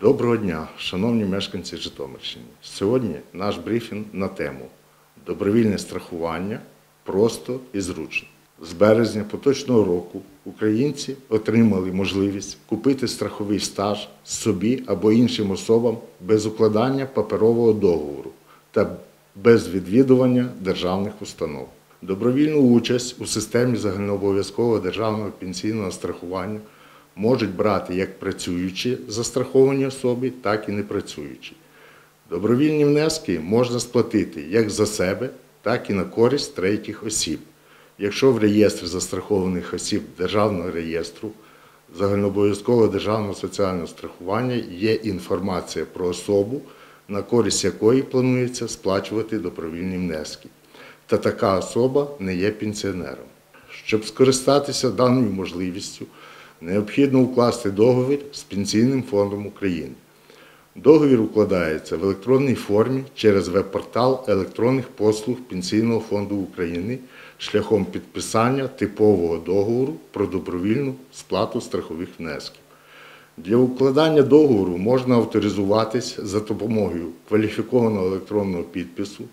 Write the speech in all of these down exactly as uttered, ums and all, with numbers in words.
Доброго дня, шановні мешканці Житомирщини. Сьогодні наш брифінг на тему «Добровільне страхування просто і зручно». З березня поточного року українці отримали можливість купити страховий стаж собі або іншим особам без укладання паперового договору та без відвідування державних установ. Добровільну участь у системі загальнообов'язкового державного пенсійного страхування можуть брати як працюючі застраховані особи, так і непрацюючі. Добровільні внески можна сплатити як за себе, так і на користь третіх осіб. Якщо в реєстрі застрахованих осіб Державного реєстру загальнообов'язкового державного соціального страхування є інформація про особу, на користь якої планується сплачувати добровільні внески, та така особа не є пенсіонером. Щоб скористатися даною можливістю, необхідно укласти договір з Пенсійним фондом України. Договір укладається в електронній формі через веб-портал електронних послуг Пенсійного фонду України шляхом підписання типового договору про добровільну сплату страхових внесків. Для укладання договору можна авторизуватись за допомогою кваліфікованого електронного підпису,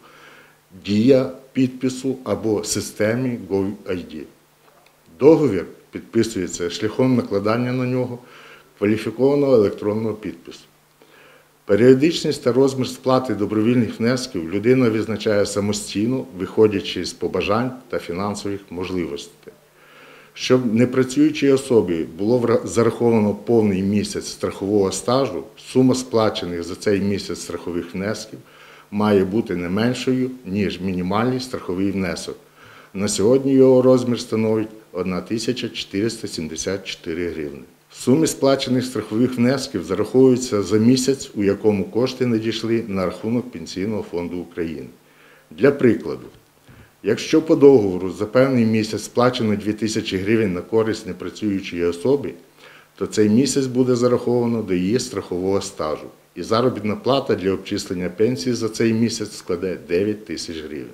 дія підпису або системі GovID. Договір підписується шляхом накладання на нього кваліфікованого електронного підпису. Періодичність та розмір сплати добровільних внесків людина визначає самостійно, виходячи з побажань та фінансових можливостей. Щоб непрацюючій особі було зараховано повний місяць страхового стажу, сума сплачених за цей місяць страхових внесків має бути не меншою, ніж мінімальний страховий внесок. На сьогодні його розмір становить одна тисяча чотириста сімдесят чотири гривні. В сумі сплачених страхових внесків зараховуються за місяць, у якому кошти надійшли на рахунок Пенсійного фонду України. Для прикладу, якщо по договору за певний місяць сплачено дві тисячі гривень на користь непрацюючої особи, то цей місяць буде зараховано до її страхового стажу, і заробітна плата для обчислення пенсії за цей місяць складе дев'ять тисяч гривень.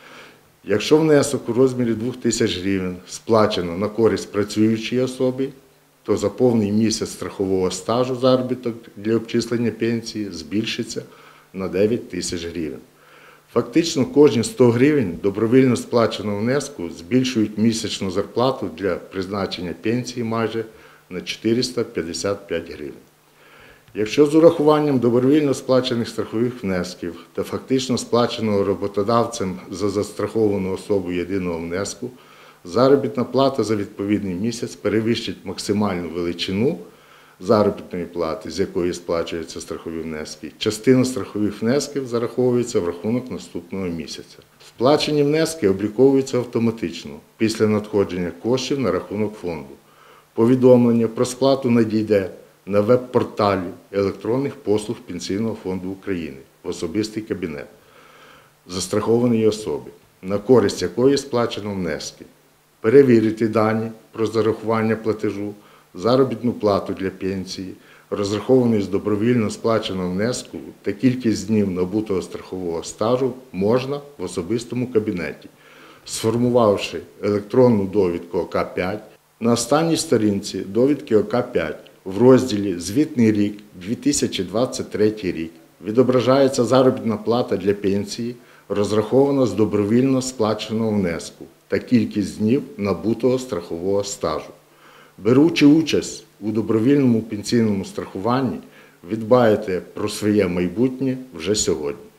Якщо внесок у розмірі двох тисяч гривень сплачено на користь працюючої особи, то за повний місяць страхового стажу заробіток для обчислення пенсії збільшиться на дев'ять тисяч гривень. Фактично, кожні сто гривень добровільно сплаченого внеску збільшують місячну зарплату для призначення пенсії майже на чотириста п'ятдесят п'ять гривень. Якщо з урахуванням добровільно сплачених страхових внесків та фактично сплаченого роботодавцем за застраховану особу єдиного внеску, заробітна плата за відповідний місяць перевищить максимальну величину заробітної плати, з якої сплачуються страхові внески, частина страхових внесків зараховується в рахунок наступного місяця. Сплачені внески обліковуються автоматично після надходження коштів на рахунок фонду. Повідомлення про сплату надійде на веб-порталі електронних послуг Пенсійного фонду України в особистий кабінет застрахованої особи, на користь якої сплачено внески. Перевірити дані про зарахування платежу, заробітну плату для пенсії, розрахований з добровільно сплаченого внеску та кількість днів набутого страхового стажу можна в особистому кабінеті, сформувавши електронну довідку О К п'ять. На останній сторінці довідки О К п'ять в розділі «Звітний рік дві тисячі двадцять третій рік» відображається заробітна плата для пенсії, розрахована з добровільно сплаченого внеску та кількість днів набутого страхового стажу. Беручи участь у добровільному пенсійному страхуванні, ви дбаєте про своє майбутнє вже сьогодні.